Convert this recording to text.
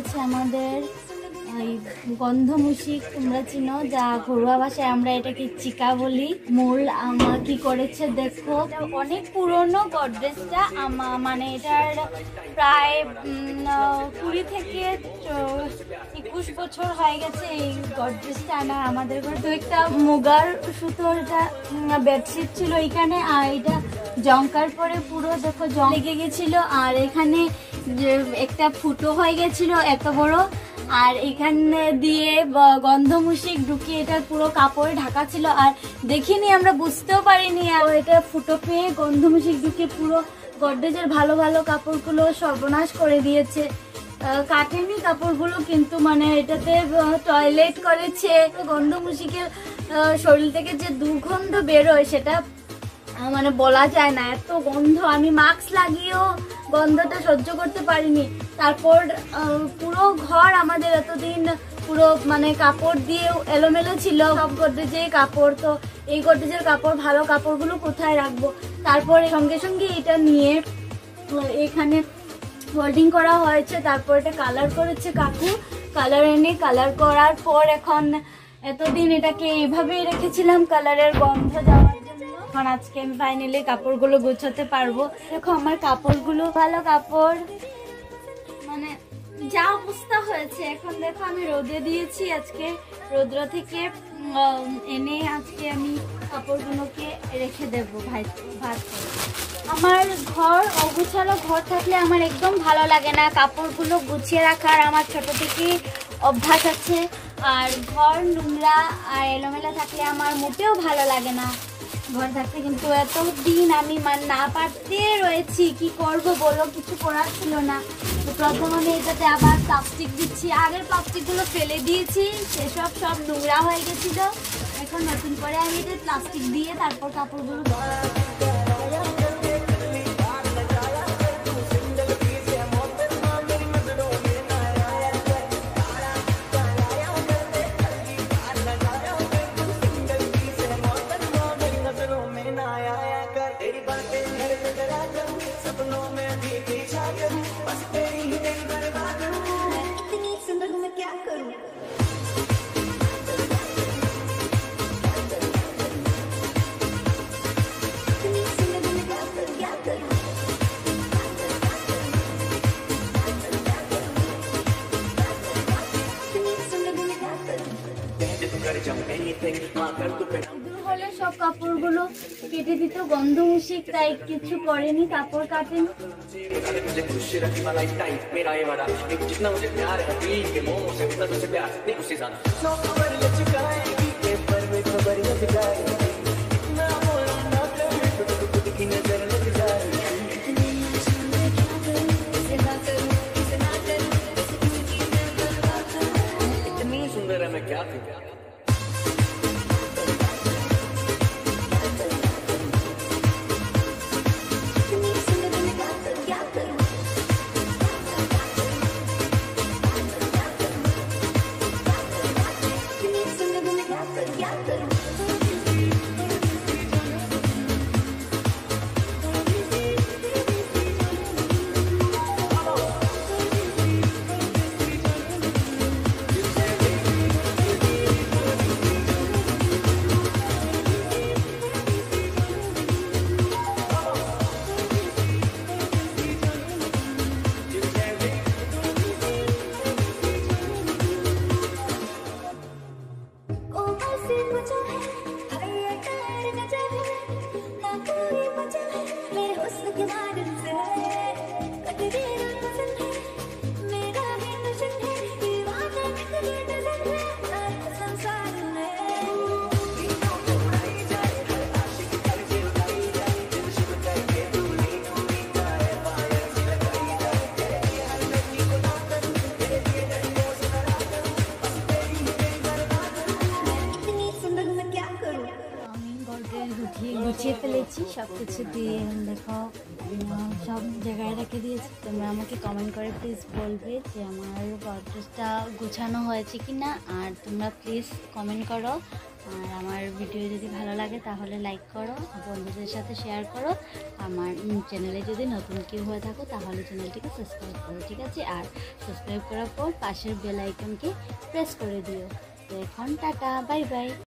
হচ্ছে আমাদের এই গন্ধমূষিক, তোমরা চিনো, যা ঘরোয়া ভাষায় আমরা এটাকে চিকা বলি। মূল কি করেছে দেখো, অনেক পুরনো গডরেজটা, মানে এটার প্রায় 20 থেকে 21 বছর হয়ে গেছে এই গডরেজটা আনা আমাদের ঘরে। তো একটা মুগার সুতোর এটা বেডশিট ছিল এখানে, আর এটা জঙ্কার পরে পুরো দেখো জং লেগে গেছিল, আর এখানে একটা ফুটো হয়ে গেছিল এত বড়, আর এখানে দিয়ে গন্ধমূষিক ঢুকিয়ে এটা পুরো কাপড়ে ঢাকা ছিল, আর দেখিনি, আমরা বুঝতেও পারিনি। আর এটা ফুটো পেয়ে গন্ধমূষিক ঢুকিয়ে পুরো গডরেজের ভালো ভালো কাপড়গুলো সর্বনাশ করে দিয়েছে। কাটেনি কাপড়গুলো, কিন্তু মানে এটাতে টয়লেট করেছে। গন্ধমূষিকের শরীর থেকে যে দুর্গন্ধ বেরোয় সেটা মানে বলা যায় না, এত গন্ধ। আমি মাস্ক লাগিয়েও গন্ধটা সহ্য করতে পারিনি। তারপর পুরো ঘর আমাদের এতদিন পুরো মানে কাপড় দিয়ে এলোমেলো ছিল, সব গডরেজে কাপড়। তো এই গডরেজের কাপড়, ভালো কাপড়গুলো কোথায় রাখবো? তারপরে সঙ্গে সঙ্গে এটা নিয়ে এখানে হোল্ডিং করা হয়েছে। তারপর এটা কালার করেছে কাকু, কালার এনে কালার করার পর এখন এতদিন এটাকে এইভাবেই রেখেছিলাম কালারের গন্ধ যাওয়ার জন্য। এখন আজকে আমি ফাইনালি কাপড়গুলো গুছাতে পারবো। দেখো আমার কাপড়গুলো ভালো কাপড়, মানে যা অবস্থা হয়েছে। এখন দেখো আমি রোদে দিয়েছি, আজকে রৌদ্র থেকে এনে আজকে আমি কাপড়গুলোকে রেখে দেবো ভাত করে। আমার ঘর অগুছালো ঘর থাকলে আমার একদম ভালো লাগে না। কাপড়গুলো গুছিয়ে রাখার আমার ছোট থেকেই অভ্যাস আছে, আর ঘর নোংরা আর এলোমেলা থাকলে আমার মোটেও ভালো লাগে না ঘর থাকতে। কিন্তু এতদিন আমি না পারতে রয়েছি, কি করব বলো, কিছু করার ছিল না। তো প্রথমে আমি এটাতে আবার প্লাস্টিক দিচ্ছি, আগের প্লাস্টিকগুলো ফেলে দিয়েছি, সেসব সব নোংরা হয়ে গেছিলো। এখন নতুন করে আমি এটা প্লাস্টিক দিয়ে তারপর কাপড়গুলো হলে সব কাপড়গুলো কেটে দিত গন্ধমূষিক, তাই কিছু করেনি, কাপড় কাটেনি। গুছিয়ে ফেলেছি সব কিছু দিয়ে, দেখো সব জায়গায় রেখে দিয়েছি। তোমরা আমাকে কমেন্ট করে প্লিজ বলবে যে আমার গডরেজটা গোছানো হয়েছে কি না, আর তোমরা প্লিজ কমেন্ট করো আর আমার ভিডিও যদি ভালো লাগে তাহলে লাইক করো, বন্ধুদের সাথে শেয়ার করো। আমার চ্যানেলে যদি নতুন কেউ হয়ে থাকো তাহলে চ্যানেলটিকে সাবস্ক্রাইব করো, ঠিক আছে? আর সাবস্ক্রাইব করার পর পাশের বেল আইকনকে প্রেস করে দিও। তো এখন টাটা, বাই বাই।